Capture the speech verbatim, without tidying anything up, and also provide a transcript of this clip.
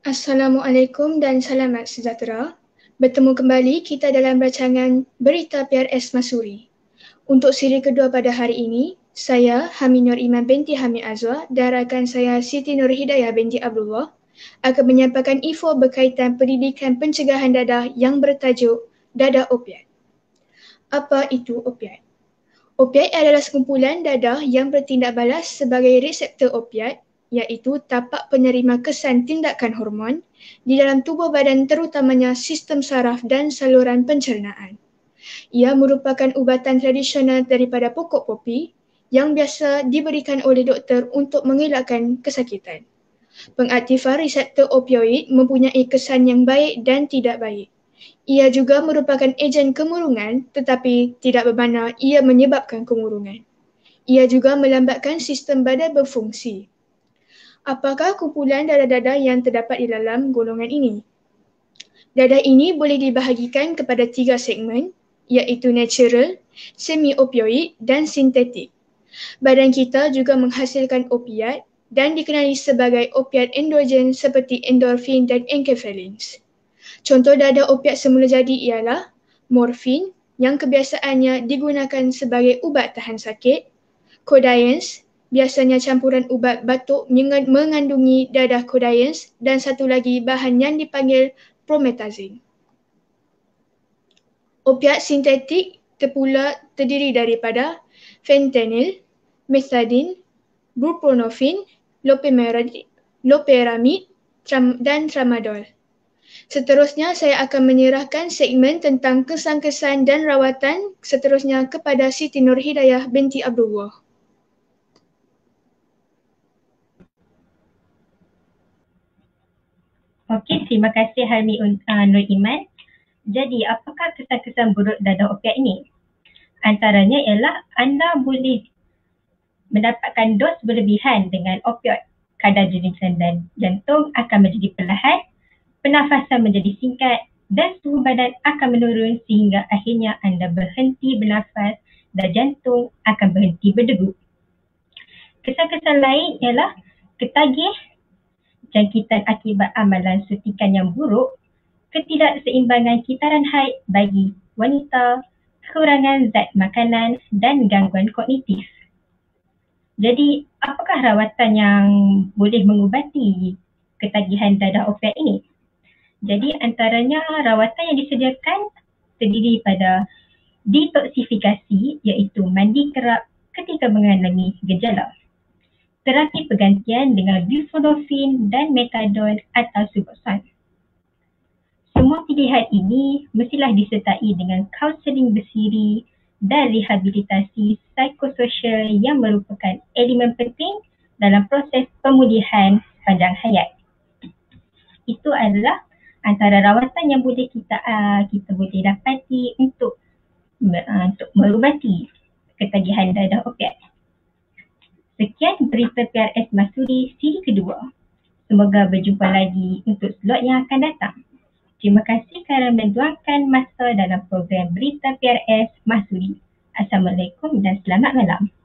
Assalamualaikum dan selamat sejahtera. Bertemu kembali kita dalam rancangan Berita P R S Masuri. Untuk siri kedua pada hari ini, saya Hamid Nur Iman binti Hamid Azwar dan rakan saya Siti Nur Hidayah binti Abdullah akan menyampaikan info berkaitan pendidikan pencegahan dadah yang bertajuk Dadah Opiat. Apa itu opiat? Opiat adalah sekumpulan dadah yang bertindak balas sebagai reseptor opiat, iaitu tapak penerima kesan tindakan hormon di dalam tubuh badan terutamanya sistem saraf dan saluran pencernaan. Ia merupakan ubatan tradisional daripada pokok popi yang biasa diberikan oleh doktor untuk mengelakkan kesakitan. Pengaktifan reseptor opioid mempunyai kesan yang baik dan tidak baik. Ia juga merupakan ejen kemurungan tetapi tidak bermakna ia menyebabkan kemurungan. Ia juga melambatkan sistem badan berfungsi. Apakah kumpulan dadah-dadah yang terdapat di dalam golongan ini? Dadah ini boleh dibahagikan kepada tiga segmen, iaitu natural, semi-opioid dan sintetik. Badan kita juga menghasilkan opiat dan dikenali sebagai opiat endogen seperti endorfin dan enkephalins. Contoh dadah opiat semula jadi ialah morfin yang kebiasaannya digunakan sebagai ubat tahan sakit, kodayens, biasanya campuran ubat batuk mengandungi dadah kodayens dan satu lagi bahan yang dipanggil promethazine. Opiat sintetik terpula terdiri daripada fentanyl, methadone, buprenorphine, loperamide dan tramadol. Seterusnya, saya akan menyerahkan segmen tentang kesan-kesan dan rawatan seterusnya kepada Siti Nur Hidayah binti Abdullah. Okey, terima kasih Hamid uh, Nur Iman. Jadi, apakah kesan-kesan buruk dadah opiat ini? Antaranya ialah anda boleh mendapatkan dos berlebihan dengan opioid. Kadar jeritan dan jantung akan menjadi perlahan, pernafasan menjadi singkat dan suhu badan akan menurun sehingga akhirnya anda berhenti bernafas dan jantung akan berhenti berdegup. Kesan-kesan lain ialah ketagih, jangkitan akibat amalan suntikan yang buruk, ketidakseimbangan kitaran haid bagi wanita, kekurangan zat makanan dan gangguan kognitif. Jadi, apakah rawatan yang boleh mengubati ketagihan dadah opiat ini? Jadi, antaranya rawatan yang disediakan terdiri pada detoksifikasi, iaitu mandi kerap ketika mengalami gejala. Terapi pergantian dengan buprenorphine dan metadon atau suboxone. Semua pilihan ini mestilah disertai dengan kaunseling bersiri dan rehabilitasi psikososial yang merupakan elemen penting dalam proses pemulihan panjang hayat. Itu adalah antara rawatan yang boleh kita uh, kita boleh dapati untuk uh, untuk merubati ketagihan dadah opiat. Sekian berita P R S Masuri siri kedua. Semoga berjumpa lagi untuk slot yang akan datang. Terima kasih kerana meluangkan masa dalam program Berita P R S Masuri. Assalamualaikum dan selamat malam.